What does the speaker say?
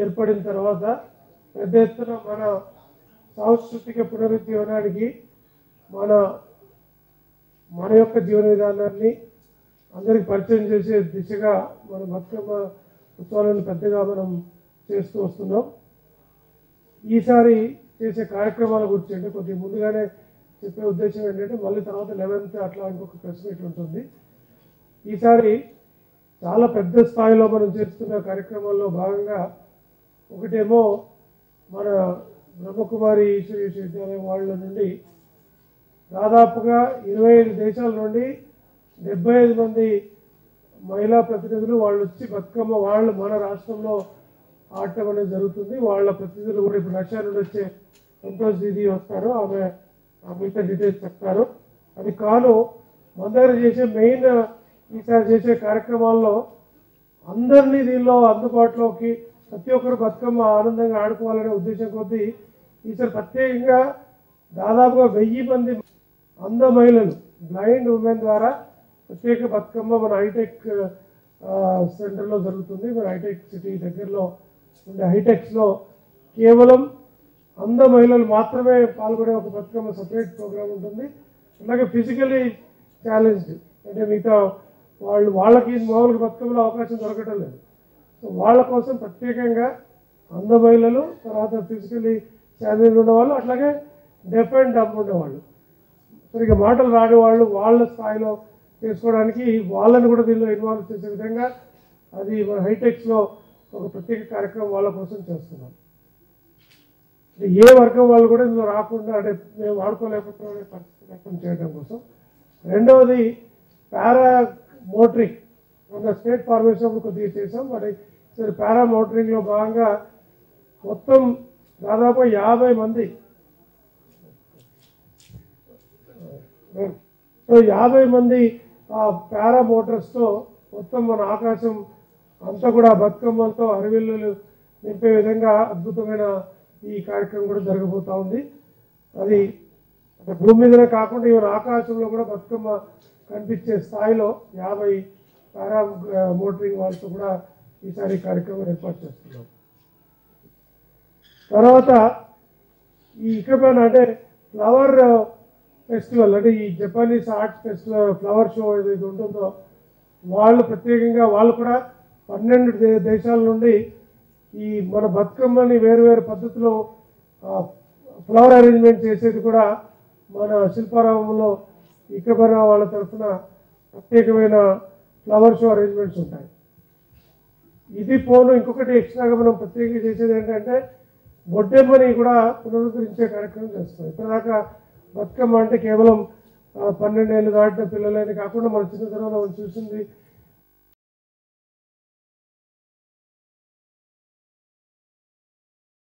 ఏర్పడిన తర్వాత పెద్ద ఎత్తున మన సాంస్కృతిక పునరుజ్జీవనానికి మన యొక్క జీవన విధానాన్ని అందరికి పరిచయం చేసే దిశగా మన బతుకమ్మ ఉత్సవాలను పెద్దగా మనం చేస్తూ వస్తున్నాం. ఈసారి చేసే కార్యక్రమాల గురించి అంటే కొద్దిగా ముందుగానే చెప్పే ఉద్దేశం ఏంటంటే మళ్ళీ తర్వాత 11th అట్లా ఇంకొక ప్రెస్ మీట్ ఉంటుంది. ఈసారి చాలా పెద్ద స్థాయిలో మనం చేస్తున్న కార్యక్రమాల్లో భాగంగా ఒకటేమో మన బ్రహ్మకుమారి ఈశ్వర విశ్వవిద్యాలయం వాళ్ళ నుండి దాదాపుగా 25 దేశాల నుండి 75 మంది మహిళా ప్రతినిధులు వాళ్ళు వచ్చి బతుకమ్మ వాళ్ళు మన రాష్ట్రంలో ఆడటం అనేది జరుగుతుంది. వాళ్ళ ప్రతినిధులు కూడా ఇప్పుడు రష్యా నుండి వచ్చే సంతోష్ దీది వస్తారు, ఆమె మిగతా డీటెయిల్స్ చెప్తారు. అది కాను మన దగ్గర చేసే మెయిన్ ఈసారి చేసే కార్యక్రమాల్లో అందరినీ దీనిలో అందుబాటులోకి ప్రతి ఒక్కరు బతుకమ్మ ఆనందంగా ఆడుకోవాలనే ఉద్దేశం కొద్దీ ఈసారి ప్రత్యేకంగా దాదాపుగా 1000 మంది అంధ మహిళలు బ్లైండ్ ఉమెన్ ద్వారా ప్రత్యేక బతుకమ్మ మన హైటెక్ సెంటర్లో జరుగుతుంది. మన హైటెక్ సిటీ దగ్గరలో ఉండే హైటెక్స్లో కేవలం అంధ మహిళలు మాత్రమే పాల్గొనే ఒక బతుకమ్మ సపరేట్ ప్రోగ్రామ్ ఉంటుంది. అలాగే ఫిజికలీ ఛాలెంజ్డ్ అంటే మిగతా వాళ్ళకి మామూలుగా బతుకమ్మలో అవకాశం దొరకటం లేదు. సో వాళ్ళ కోసం ప్రత్యేకంగా అంధ మహిళలు, తర్వాత ఫిజికలీ ఛాలెంజ్ ఉన్నవాళ్ళు, అట్లాగే డెఫ్ అండ్ డమ్ ఉండేవాళ్ళు, సరిగ్గా మాటలు రాని వాళ్ళు వాళ్ళ స్థాయిలో చేసుకోవడానికి వాళ్ళని కూడా దీనిలో ఇన్వాల్వ్ చేసే విధంగా అది మన హైటెక్స్లో ఒక ప్రత్యేక కార్యక్రమం వాళ్ళ కోసం చేస్తున్నాం. ఏ వర్గం వాళ్ళు కూడా ఇందులో రాకుండా అంటే మేము వాడుకోలేకపోతున్న పరిస్థితి లేకుండా చేయడం కోసం. రెండవది పారా మోటరింగ్ మన స్టేట్ ఫార్మేషన్ కొద్దిగా చేసాం. మరి పారా మోటరింగ్లో భాగంగా మొత్తం దాదాపు 50 మంది 50 మంది పారా మోటార్స్తో మొత్తం మన ఆకాశం అంతా కూడా బతుకమ్మలతో హరివిల్లులు నింపే విధంగా అద్భుతమైన ఈ కార్యక్రమం కూడా జరగబోతూ ఉంది. అది భూమి మీదనే కాకుండా ఈవెన్ ఆకాశంలో కూడా బతుకమ్మ కనిపించే స్థాయిలో 50 పారా మోటరింగ్ వాళ్ళతో కూడా ఈసారి కార్యక్రమం ఏర్పాటు చేస్తున్నాం. తర్వాత ఈ ఇక్కడ అంటే ఫ్లవర్ ఫెస్టివల్ అంటే ఈ Japanese arts festival flower show ఏదైతే ఉంటుందో వాళ్ళు ప్రత్యేకంగా వాళ్ళు కూడా 12 దేశాల నుండి ఈ మన బతుకమ్మని వేరు పద్ధతిలో ఫ్లవర్ అరేంజ్మెంట్ చేసేది కూడా మన శిల్పారామంలో ఇక్కడ వాళ్ళ తరఫున ప్రత్యేకమైన ఫ్లవర్ షో అరేంజ్మెంట్స్ ఉంటాయి. ఇది పోను ఇంకొకటి ఎక్స్ట్రాగా మనం ప్రత్యేకంగా చేసేది ఏంటంటే బొడ్డెమ్మని కూడా పునరుద్ధరించే కార్యక్రమం చేస్తాం. ఇప్పటిదాకా బతుకమ్మ అంటే కేవలం 12 ఏళ్ళు దాటిన పిల్లలని కాకుండా మన చిన్నతనంలో మనం చూసింది